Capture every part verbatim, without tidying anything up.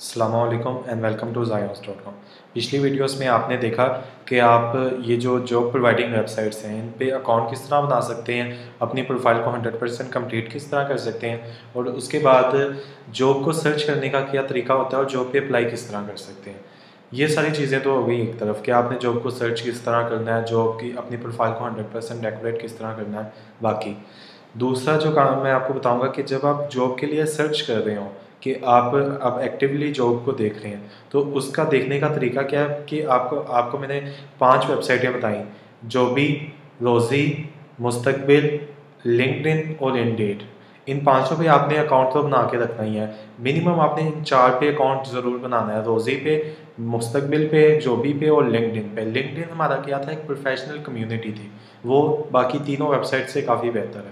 अस्सलामुअलैकुम and welcome to Zions dot com. पिछली videos में आपने देखा कि आप ये जो जॉब प्रोवाइडिंग वेबसाइट्स हैं इन पे अकाउंट किस तरह बना सकते हैं, अपनी प्रोफाइल को हंड्रेड परसेंट कम्प्लीट किस तरह कर सकते हैं और उसके बाद जॉब को सर्च करने का क्या तरीका होता है और जॉब पे अप्लाई किस तरह कर सकते हैं। ये सारी चीज़ें तो हो गई एक तरफ कि आपने जॉब को सर्च किस तरह करना है, जॉब की अपनी प्रोफाइल को हंड्रेड परसेंट डेकोरेट किस तरह करना है। बाकी दूसरा जो काम मैं आपको बताऊंगा कि जब आप जॉब के लिए सर्च कर रहे हो कि आप अब एक्टिवली जॉब को देख रहे हैं, तो उसका देखने का तरीका क्या है कि आपको आपको मैंने पांच वेबसाइटें बताई, जॉबी, रोज़ी, मुस्तकबिल, लिंक्डइन और इंडीड। इन पांचों पे आपने अकाउंट तो बना के रखना ही है। मिनिमम आपने इन चार पे अकाउंट ज़रूर बनाना है, रोज़ी पे, मुस्तकबिल पे, जॉबी पे और लिंक्डइन पे। लिंक्डइन हमारा क्या था, एक प्रोफेशनल कम्युनिटी थी, वो बाकी तीनों वेबसाइट से काफ़ी बेहतर है।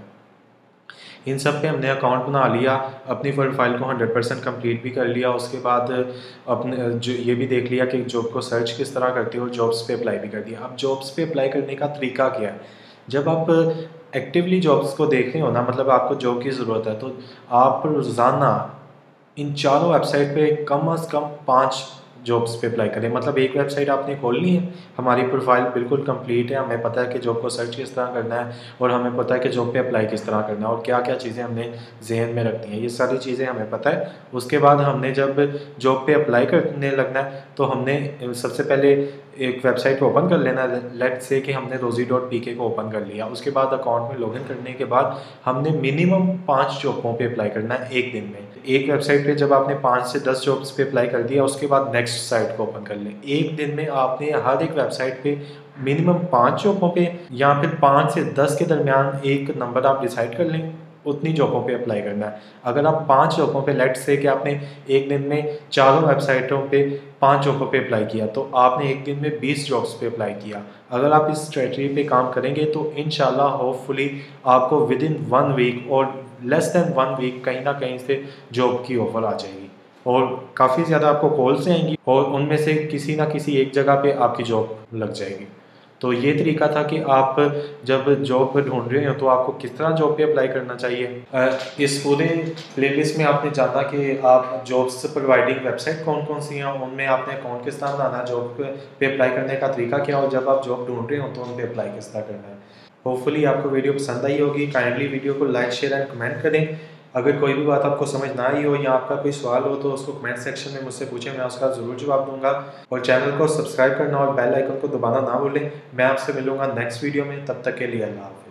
इन सब पे हमने अकाउंट बना लिया, अपनी प्रोफाइल को हंड्रेड परसेंट कम्प्लीट भी कर लिया। उसके बाद अपने जो ये भी देख लिया कि जॉब को सर्च किस तरह करते हो, जॉब्स पे अप्लाई भी कर दिया। अब जॉब्स पे अप्लाई करने का तरीका क्या है, जब आप एक्टिवली जॉब्स को देख रहे हो ना, मतलब आपको जॉब की ज़रूरत है, तो आप रोज़ाना इन चारों वेबसाइट पे कम अज़ कम पाँच जॉब्स पे अप्लाई करें। मतलब एक वेबसाइट आपने खोलनी है, हमारी प्रोफाइल बिल्कुल कंप्लीट है, हमें पता है कि जॉब को सर्च किस तरह करना है और हमें पता है कि जॉब पे अप्लाई किस तरह करना है और क्या क्या चीज़ें हमने जहन में रखनी है, ये सारी चीज़ें हमें पता है। उसके बाद हमने जब जॉब पे अप्लाई करने लगना है तो हमने सबसे पहले एक वेबसाइट को ओपन कर लेना है। लेट से कि हमने रोज़ी डॉट पी के को ओपन कर लिया। उसके बाद अकाउंट में लॉगिन करने के बाद हमने मिनिमम पाँच जॉबों पे अप्लाई करना है एक दिन में। एक वेबसाइट पे जब आपने पाँच से दस जॉब्स पे अप्लाई कर दिया, उसके बाद नेक्स्ट साइट को ओपन कर लें। एक दिन में आपने हर एक वेबसाइट पे मिनिमम पाँच जॉबों पे या फिर पाँच से दस के दरमियान एक नंबर आप डिसाइड कर लें, उतनी जॉबों पे अप्लाई करना है। अगर आप पांच जॉबों पे, लेट से कि आपने एक दिन में चारों वेबसाइटों पे पांच जॉबों पे अप्लाई किया, तो आपने एक दिन में बीस जॉब्स पे अप्लाई किया। अगर आप इस स्ट्रेटजी पे काम करेंगे तो इंशाल्लाह होपफुली आपको विद इन वन वीक और लेस देन वन वीक कहीं ना कहीं से जॉब की ऑफर आ जाएगी और काफ़ी ज़्यादा आपको कॉल्स आएंगी और उनमें से किसी ना किसी एक जगह पे आपकी जॉब लग जाएगी। तो ये तरीका था कि आप जब जॉब ढूंढ रहे हो तो आपको किस तरह जॉब पे अप्लाई करना चाहिए। इस पूरे प्लेलिस्ट में आपने जाना कि आप जॉब्स प्रोवाइडिंग वेबसाइट कौन कौन सी हैं, उनमें आपने अकाउंट किस तरह बनाना है, जॉब पे अप्लाई करने का तरीका क्या, और जब आप जॉब ढूंढ रहे हो तो उन पर अप्लाई किस तरह करना है। होपफुली आपको वीडियो पसंद आई होगी। काइंडली वीडियो को लाइक, शेयर एंड कमेंट करें। अगर कोई भी बात आपको समझ ना आई हो या आपका कोई सवाल हो तो उसको कमेंट सेक्शन में मुझसे पूछें, मैं उसका ज़रूर जवाब दूंगा। और चैनल को सब्सक्राइब करना और बेल आइकन को दबाना ना भूलें। मैं आपसे मिलूंगा नेक्स्ट वीडियो में, तब तक के लिए अल्लाह हाफ़िज़।